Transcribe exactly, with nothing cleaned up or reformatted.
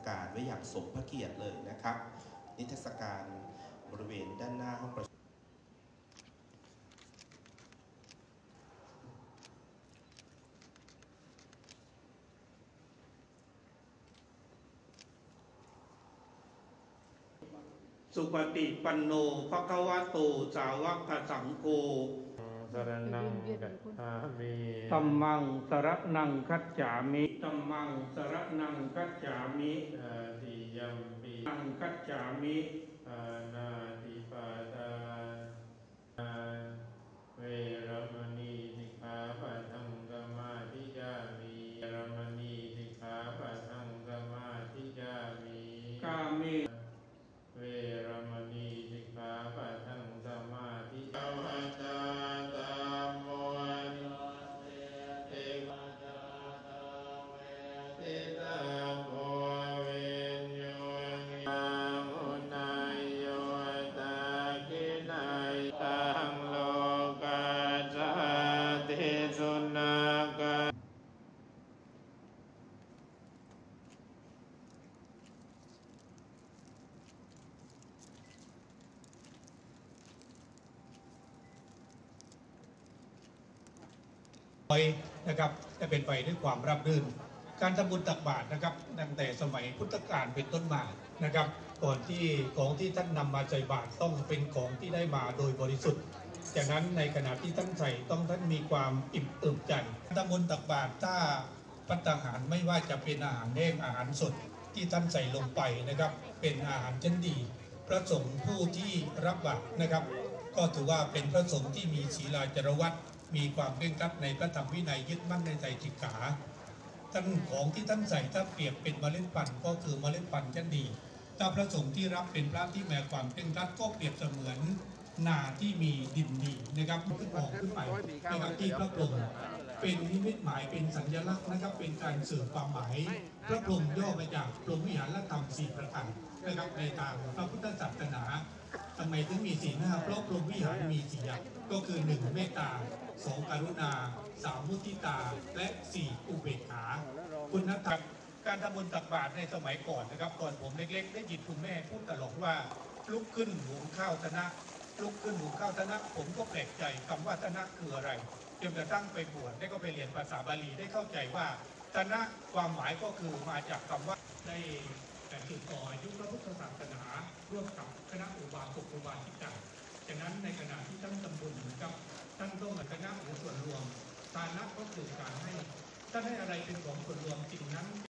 การไว้อย่างสมพระเกียรติเลยนะครับนิทรรศการบริเวณด้านหน้าห้องประชุมสุปฏิปันโนภควโตสาวกสังโฆสรณังกัจฉามิธัมมังสรณังคัจฉามิธัมมังสรณังคัจฉามิอาติยัมปินังคัจฉามิปานาติปาตาเวรมณีสิกขาปะทังสมาธิยามิเวรมณีสิกขาปะทังสมาธิยามิกาเมเวรมณีสิกขาปะทังสมาธิยามิตาตามโมเตมาจาตาเวติตาโพเวนโยนิมุนายโยตากินายตังโลกาจาติสุนักไปนะครับจะเป็นไปด้วยความราบรื่นการทำบุญตักบาตรนะครับตั้งแต่สมัยพุทธกาลเป็นต้นมานะครับก่อนที่ของที่ท่านนำมาใส่บาตรต้องเป็นของที่ได้มาโดยบริสุทธิ์จากนั้นในขณะที่ท่านใส่ต้องท่านมีความอิ่มเอิบใจทำบุญตักบาตรถ้าภัตตาหารไม่ว่าจะเป็นอาหารแห้งอาหารสดที่ท่านใส่ลงไปนะครับเป็นอาหารชั้นดีพระสงฆ์ผู้ที่รับบาตรนะครับก็ถือว่าเป็นพระสงฆ์ที่มีศีลาจารวัตรมีความเคร่งครัดในพระธรรมวินัยยึดมั่นในใจจิตขาท่านของที่ท่านใส่ถ้าเปรียบเป็นเมล็ดพันธุ์ก็คือเมล็ดพันธุ์ชั้นดีถ้าพระสงฆ์ที่รับเป็นพระที่มีความเคร่งครัดก็เปรียบเสมือนนาที่มีดินดีนะครับขึ้นออกขึ้นไปนะครับที่พระพรหมเป็นนิมิตหมายเป็นสัญลักษณ์นะครับเป็นการสื่อความหมายพระพรหมย่อมาจากพรหมวิหารธรรมสี่ประการนะครับในทางพระพุทธศาสนาทำไมถึงมีสี่หน้าเพราะพรหมวิหารมีสี่อย่างก็คือหนึ่งเมตตาสองกรุณาสามมุทิตาและสี่อุเบกขาคุณธรรมการทำบุญตักบาตรในสมัยก่อนนะครับก่อนผมเล็กๆได้ยินคุณแม่พูดตลอดว่าลุกขึ้นหุงข้าวทนะลุกขึ้นหุงข้าวทนะผมก็แปลกใจคำว่าทนะคืออะไรจนกระทั่งไปบวชได้ก็ไปเรียนภาษาบาลีได้เข้าใจว่าทนะความหมายก็คือมาจากคำว่าได้แต่สืบต่ออายุพระพุทธศาสนาร่วมกับคณะอุบาสกอุบาสิกาจากนั้นในขณะที่ท่านทำบุญนะครับท่านต้องคณะหรือส่วนรวมทานะก็คือการให้ท่านให้อะไรเป็นของส่วนรวมสิ่งนั้น